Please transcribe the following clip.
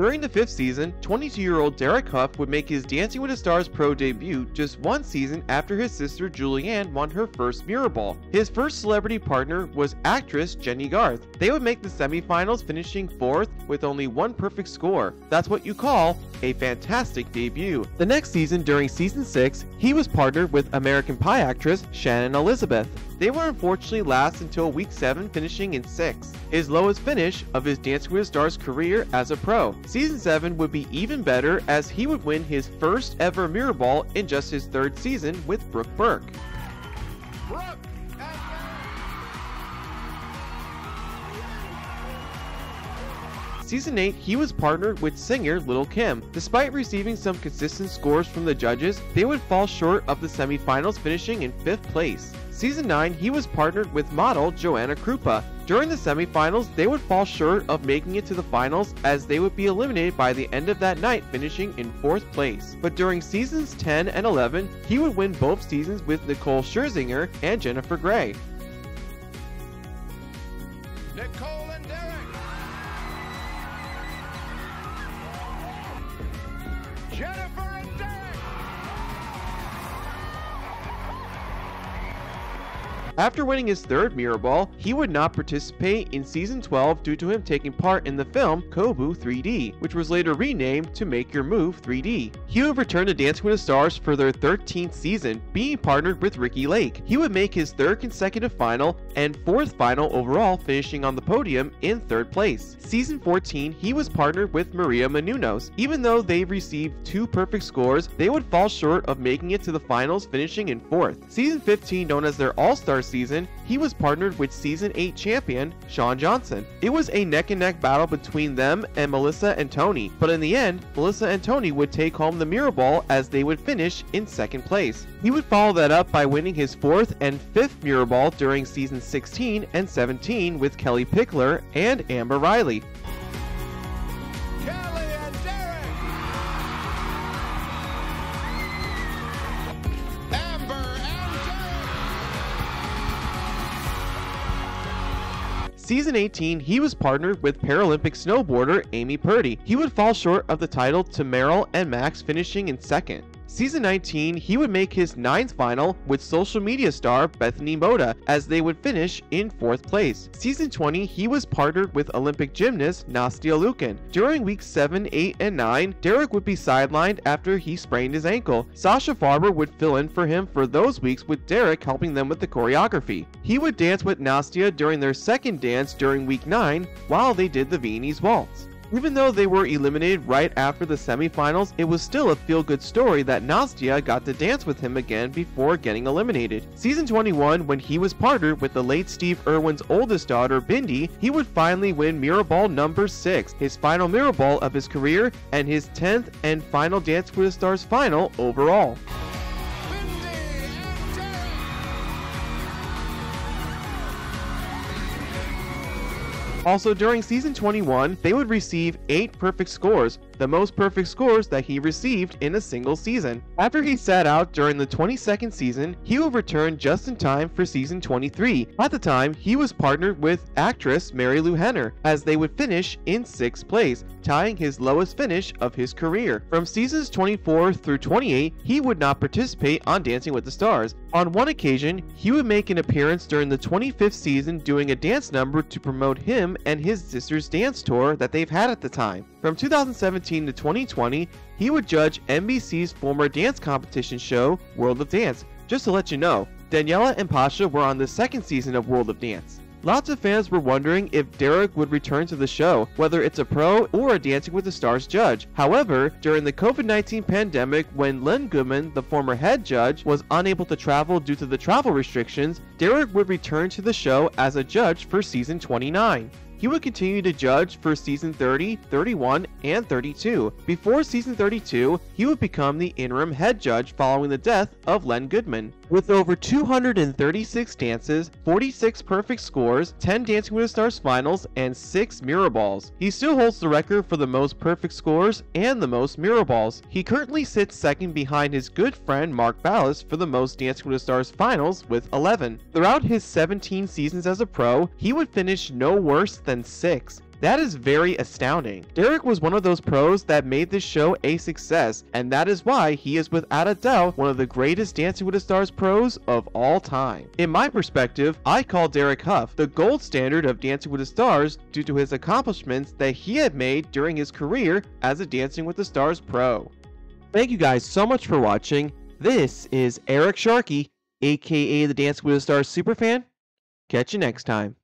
During the 5th season, 22-year-old Derek Hough would make his Dancing with the Stars pro debut just 1 season after his sister Julianne won her first Mirror Ball. His first celebrity partner was actress Jennie Garth. They would make the semifinals, finishing 4th with only 1 perfect score. That's what you call a fantastic debut. The next season, during season 6, he was partnered with American Pie actress Shannon Elizabeth. They were unfortunately last until week 7, finishing in 6th, his lowest finish of his Dancing with the Stars career as a pro. Season 7 would be even better, as he would win his first ever Mirror Ball in just his 3rd season with Brooke Burke. Season 8, he was partnered with singer Lil' Kim. Despite receiving some consistent scores from the judges, they would fall short of the semifinals, finishing in 5th place. Season 9, he was partnered with model Joanna Krupa. During the semifinals, they would fall short of making it to the finals, as they would be eliminated by the end of that night, finishing in 4th place. But during seasons 10 and 11, he would win both seasons with Nicole Scherzinger and Jennifer Grey. Nicole and Derek. Jennifer and Derek. After winning his 3rd Mirror Ball, he would not participate in season 12 due to him taking part in the film Kobu 3D, which was later renamed to Make Your Move 3D. He would return to Dancing with the Stars for their 13th season, being partnered with Ricki Lake. He would make his 3rd consecutive final and 4th final overall, finishing on the podium in 3rd place. Season 14, he was partnered with Maria Menounos. Even though they received 2 perfect scores, they would fall short of making it to the finals, finishing in 4th. Season 15, known as their All-Star season, he was partnered with season 8 champion Shawn Johnson. It was a neck-and-neck battle between them and Melissa and Tony, but in the end, Melissa and Tony would take home the Mirror Ball, as they would finish in 2nd place. He would follow that up by winning his 4th and 5th Mirror Ball during season 16 and 17 with Kellie Pickler and Amber Riley. Kellie and Derek. Amber and Derek. Season 18, he was partnered with Paralympic snowboarder Amy Purdy. He would fall short of the title to Meryl and Max, finishing in 2nd. Season 19, he would make his 9th final with social media star Bethany Mota, as they would finish in 4th place. Season 20, he was partnered with Olympic gymnast Nastia Liukin. During weeks 7, 8, and 9, Derek would be sidelined after he sprained his ankle. Sasha Farber would fill in for him for those weeks, with Derek helping them with the choreography. He would dance with Nastia during their 2nd dance during week 9 while they did the Viennese Waltz. Even though they were eliminated right after the semifinals, it was still a feel-good story that Nastia got to dance with him again before getting eliminated. Season 21, when he was partnered with the late Steve Irwin's oldest daughter, Bindi, he would finally win Mirror Ball number 6, his final Mirror Ball of his career, and his 10th and final Dance with the Stars final overall. Also, during season 21, they would receive 8 perfect scores, the most perfect scores that he received in a single season. After he sat out during the 22nd season, he would return just in time for season 23. At the time, he was partnered with actress Mary Lou Henner, as they would finish in 6th place, tying his lowest finish of his career. From seasons 24 through 28, he would not participate on Dancing with the Stars. On one occasion, he would make an appearance during the 25th season, doing a dance number to promote him and his sister's dance tour that they've had at the time. From 2017 to 2020, he would judge NBC's former dance competition show, World of Dance. Just to let you know, Daniela and Pasha were on the 2nd season of World of Dance. Lots of fans were wondering if Derek would return to the show, whether it's a pro or a Dancing with the Stars judge. However, during the COVID-19 pandemic, when Len Goodman, the former head judge, was unable to travel due to the travel restrictions, Derek would return to the show as a judge for season 29. He would continue to judge for season 30, 31, and 32. Before season 32, he would become the interim head judge following the death of Len Goodman. With over 236 dances, 46 perfect scores, 10 Dancing with the Stars finals, and 6 Mirror Balls, he still holds the record for the most perfect scores and the most Mirror Balls. He currently sits second behind his good friend Mark Ballas for the most Dancing with the Stars finals with 11. Throughout his 17 seasons as a pro, he would finish no worse than 6. That is very astounding. Derek was one of those pros that made this show a success, and that is why he is without a doubt one of the greatest Dancing with the Stars pros of all time. In my perspective, I call Derek Hough the gold standard of Dancing with the Stars due to his accomplishments that he had made during his career as a Dancing with the Stars pro. Thank you guys so much for watching. This is Eric Sharkey, aka the Dancing with the Stars superfan. Catch you next time.